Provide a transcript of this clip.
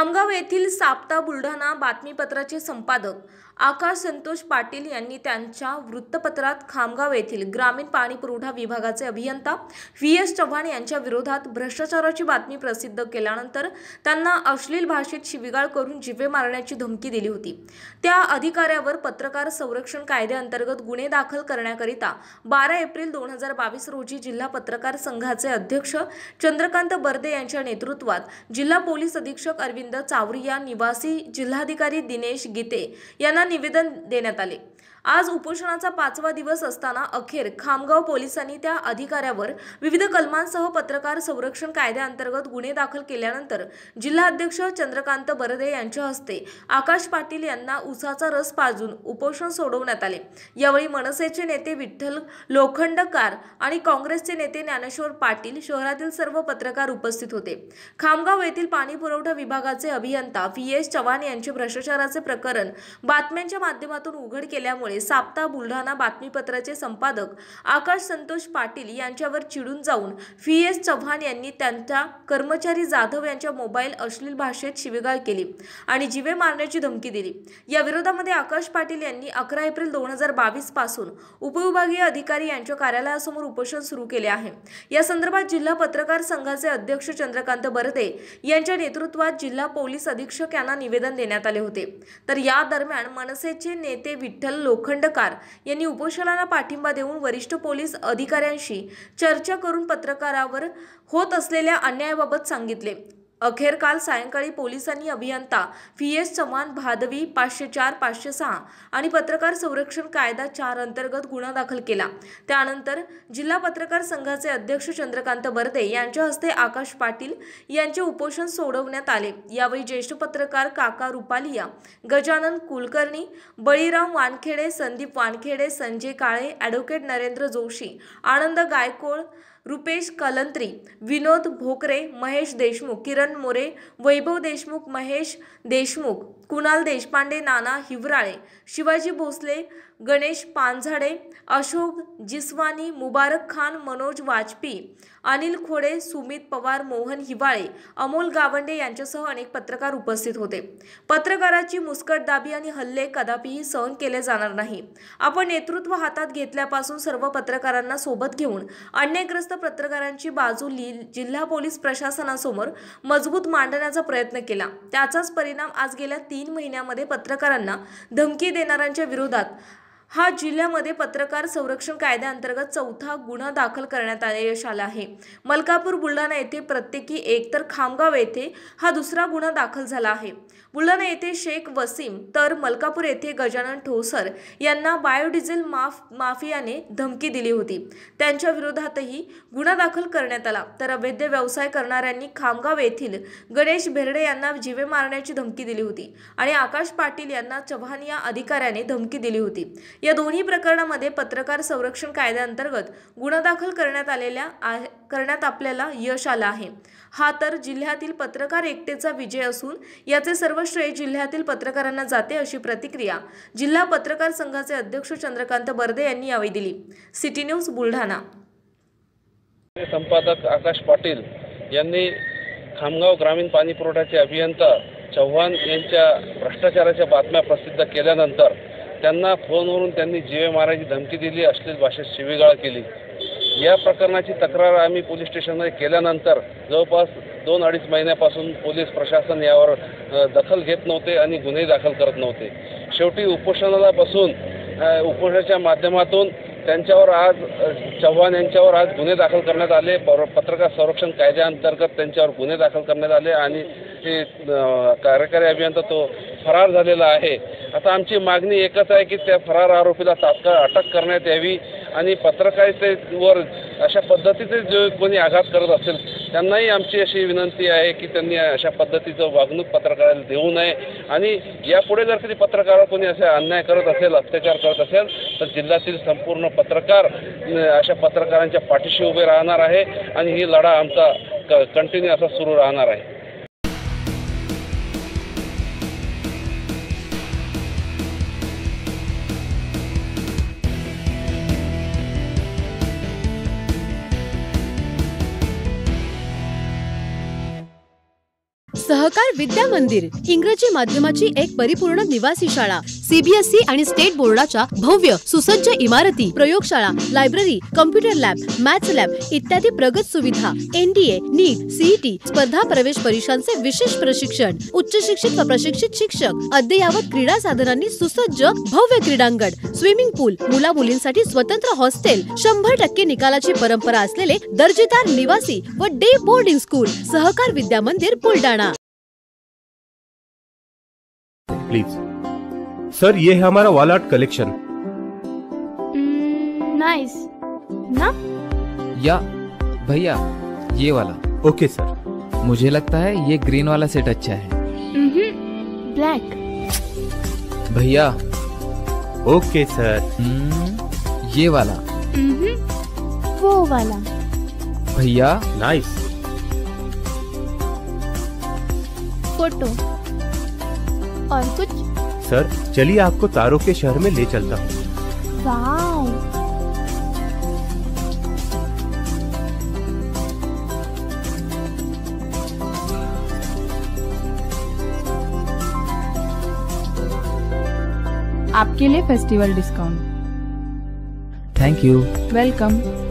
खामगाव येथील साप्ताह बुलढाणा बातमीपत्राचे संपादक आकाश संतोष पाटील यांनी त्यांच्या वृत्तपत्रात खामगाव येथील ग्रामीण पाणी पुरवठा विभागाचे अभियंता व्ही.एस. चव्हाण यांच्या विरोधात भ्रष्टाचाराची बातमी प्रसिद्ध केल्यानंतर त्यांना अश्लील भाषेत शिवीगाळ करून जीवे मारण्याची धमकी दिली होती। त्या अधिकाऱ्यावर पत्रकार संरक्षण कायद्याअंतर्गत गुन्हे दाखल करण्याकरिता 12 एप्रिल 2022 रोजी जिल्हा पत्रकार संघाचे अध्यक्ष चंद्रकांत बर्दे यांच्या नेतृत्वात जिल्हा पोलीस अधीक्षक अरविंद चावरिया निवासी जिल्हाधिकारी दिनेश गीते यांना निवेदन देण्यात आले। आज उपोषणाचा 5वा दिवस असताना अखेर खामगाव पोलिसांनी त्या अधिकाऱ्यावर विविध कलमांसह पत्रकार संरक्षण कायद्याअंतर्गत गुन्हे दाखल केल्यानंतर जिल्हाध्यक्ष चंद्रकांत बर्दे यांच्या हस्ते आकाश पाटील यांना उसाचा रस पाजून उपोषण सोडवण्यात आले। यावेळी मनसेचे नेते विठ्ठल लोखंडकार आणि काँग्रेसचे नेते ज्ञानेश्वर पाटील शहरातील सर्व पत्रकार उपस्थित होते। खामगाव येथील पाणी पुरवठा विभागाचे अभियंता व्ही.एस. चव्हाण यांचे भ्रष्टाचाराचे प्रकरण बातम्यांच्या माध्यमातून उघड केल्यामुळे साप्ताह बुलढाणा बातमीपत्राचे संपादक आकाश संतोष पाटील यांच्यावर चिडून जाऊन व्ही.एस. चव्हाण यांनी त्यांच्या कर्मचारी जाधव यांच्या मोबाईल अश्लील भाषेत शिवीगाळ केली आणि जीवे मारण्याची धमकी दिली। या विरोधामध्ये आकाश पाटील यांनी 11 एप्रिल 2022 पासून उपविभागीय अधिकारी यांच्या कार्यालयासमोर उपोषण सुरू केले आहे। या संदर्भात जिल्हा पत्रकार संघाचे अध्यक्ष चंद्रकांत बर्दे यांच्या नेतृत्वात जिल्हा पोलीस अधीक्षक यांना निवेदन देण्यात आले होते। तर या दरम्यान मनसेचे नेते विठ्ठल लोखंडकार यांनी उपोषणाला पाठिंबा देऊन वरिष्ठ पोलीस अधिकाऱ्यांशी चर्चा करून पत्रकारावर होत असलेल्या अन्यायाबाबत सांगितले। अखेर काल सायंकाळी पोलिसांनी अभियंता व्ही.एस. चव्हाण भादवी 504-506 आणि पत्रकार संरक्षण कायदा 4 अंतर्गत गुन्हा दाखल केला। त्यानंतर जिल्हा पत्रकार संघाचे अध्यक्ष चंद्रकांत बर्दे यांच्या हस्ते आकाश पाटील यांचे उपोषण सोडवण्यात आले। यावेळी ज्येष्ठ पत्रकार काका रुपालिया, गजानन कुलकर्णी, बळीराम वानखेडे, संदीप वानखेडे, संजय काळे, ॲडव्होकेट नरेंद्र जोशी, आनंद गायकवाड, रुपेश कलंत्री, विनोद भोकरे, महेश देशमुख, किरण मोरे, वैभव देशमुख, महेश देशमुख, कुणाल देशपांडे, नाना हिवराळे, शिवाजी भोसले, गणेश पानझाडे, अशोक जिसवानी, मुबारक खान, मनोज वाजपेयी, अनिल खोडे, सुमित पवार, मोहन हिवाळे, अमोल गावंडे यांच्यासह अनेक पत्रकार उपस्थित होते। पत्रकाराची मुस्कटदाबी आणि हल्ले कदापिही सहन केले जाणार नाही। आपण नेतृत्व हातात घेतल्यापासून सर्व पत्रकारांना सोबत घेऊन अन्यायग्रस्त पत्रकारांची बाजू जिल्हा पोलीस प्रशासनासमोर मजबूत मांडण्याचा प्रयत्न केला। त्याचाच परिणाम आज गेल्या 3 महिन्यांमध्ये पत्रकारांना धमकी देणाऱ्यांच्या विरोधात हा जिल्ह्यामध्ये पत्रकार संरक्षण कायद्याअंतर्गत 4था गुन्हा दाखल करण्यात यश आले आहे। मलकापूर, बुलढाणा येथे प्रत्येकी एक तर खामगाव येथे हा 2रा गुन्हा दाखल झाला आहे। बुलढाणा येथे शेख वसीम तर मलकापूर येथे गजानन ठोसर यांना बायोडिझेल माफियाने धमकी दिली होती। त्यांच्या विरोधातही गुन्हा दाखल करण्यात आला। तर अवैध व्यवसाय करणाऱ्यांनी खामगाव येथील गणेश भेरडे यांना जीवे मारण्याची धमकी दिली होती आणि आकाश पाटील यांना चव्हाण या अधिकाऱ्याने धमकी दिली होती। या दोन्ही प्रकरणामध्ये पत्रकार संरक्षण कायद्याअंतर्गत गुन्हा दाखल करण्यात आपल्याला यश आलं आहे। हा तर जिल्ह्यातील पत्रकार एकतेचा विजय असून याचे सर्व श्रेय जिल्ह्यातील पत्रकारांना जाते, अशी प्रतिक्रिया जिल्हा पत्रकार संघाचे अध्यक्ष चंद्रकांत बर्दे यांनी यावेळी दिली। City news Buldhana. संपादक आकाश पाटील यांनी खामगाव ग्रामीण पाणी पुरवठ्याचे अभियंता चव्हाण यांच्या भ्रष्टाचाराच्या बातम्या प्रसिद्ध केल्यानंतर त्यांना फोनवरून त्यांनी जीवे मारायची धमकी दिली, अश्लील भाषेत शिवीगाळ केली। या प्रकरणाची तक्रार आम्ही पोलीस स्टेशनमध्ये केल्यानंतर जवळपास 2-2.5 महिन्यापासून पोलीस प्रशासन यावर दखल घेत नव्हते आणि गुन्हे दाखल करत नव्हते। शेवटी उपोषणाला बसून उपोषणाच्या माध्यमातून त्यांच्यावर आज चव्हाण यांच्यावर आज गुन्हे दाखल करण्यात आले। पत्रकार संरक्षण कायद्याअंतर्गत त्यांच्यावर गुन्हे दाखल करण्यात आले आणि कार्यकारी अभियंता तो फरार झालेला आहे। आता आमची मागणी एकच आहे की त्या फरार आरोपीला तात्काळ अटक करण्यात यावी आणि पत्रकारितेवर अशा पद्धतीचे जो कोणी आघात करत असेल त्यांनाही आमची अशी विनंती आहे की त्यांनी अशा पद्धतीचं वागणूक पत्रकाराला देऊ नये आणि यापुढे जर कधी पत्रकारावर कोणी असे अन्याय करत असेल, अत्याचार करत असेल तर जिल्ह्यातील संपूर्ण पत्रकार अशा पत्रकारांच्या पाठीशी उभे राहणार आहे आणि ही लढा आमचा कंटिन्यू असा सुरू राहणार आहे। सहकार विद्या मंदिर इंग्रजी माध्यमाची एक परिपूर्ण निवासी शाळा, CBSE आणि स्टेट बोर्डाच्या भव्य सुसज्ज इमारती, प्रयोगशाळा, library, computer lab, maths lab इत्यादी प्रगत सुविधा, NDA, नीट, CET स्पर्धा प्रवेश परीक्षांचे विशेष प्रशिक्षण, उच्च शिक्षित व प्रशिक्षित शिक्षक, अद्ययावत क्रीडा साधनांनी सुसज्ज भव्य क्रीडांगण, स्विमिंग पूल, मुला मुलींसाठी स्वतंत्र हॉस्टेल, 100% निकालाची परंपरा असलेले दर्जेदार निवासी व डे बोर्डिंग स्कूल, सहकार विद्या मंदिर बुलढाणा। प्लीज सर, ये है हमारा वॉल आर्ट कलेक्शन। नाइस ना? या भैया ये वाला। Okay sir. मुझे लगता है ये ग्रीन वाला सेट अच्छा है। ब्लैक। भैया ओके सर। ये वाला। वो वाला। भैया नाइस। फोटो और कुछ? सर चलिए आपको तारों के शहर में ले चलता हूँ। वाव। आपके लिए festival discount. Thank you. Welcome.